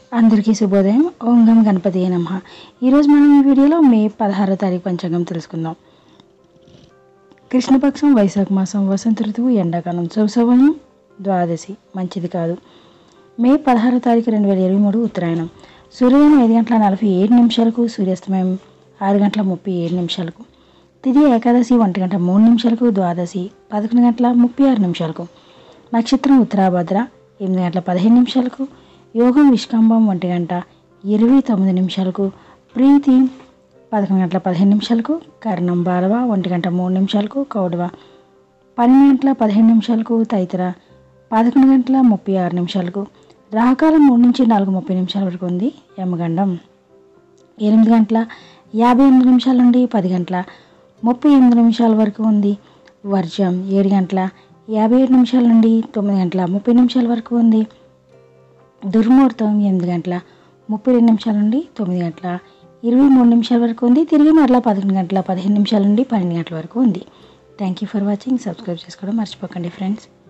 అందరికీ శుభోదయం. ఓం గం గణపతియే నమః. ఈరోజు మనం ఈ వీడియోలో మే 16వ తారీఖు పంచాంగం తెలుసుకుందాం. కృష్ణపక్షం, వైశాఖ మాసం, వసంత ఋతువు, ఎండాకాలం, శుభసమయం ద్వాదశి, మంచిది కాదు. మే 16వ తారీఖు 2023 ఉత్తరాయణం. సూర్యోదయం 5:47 సూర్యాస్తమయం 6:37. తిథి ఏకాదశి 1:03, ద్వాదశి 11:36. నక్షత్రం ఉత్తరాభద్ర 8:15. యోగం విష్కంభం 1:29. ప్రీతి 11:15. కరణం బాలవ 1:03. కౌడవ 12:15. తైతర 11:36. రాహుకాలం 3 నుంచి 4:30 వరకు ఉంది. యమగండం 8:58 నుండి 10:38 వరకు ఉంది. వర్జం 7:57 నుండి 9:30 వరకు ఉంది. దుర్ముహూర్తం 8:32 నుండి 9:23 వరకు ఉంది. తిరిగి మరలా 11:15 నుండి 12 గంటల వరకు ఉంది. Thank you for watching. Subscribe చేసుకోవడం మర్చిపోకండి ఫ్రెండ్స్.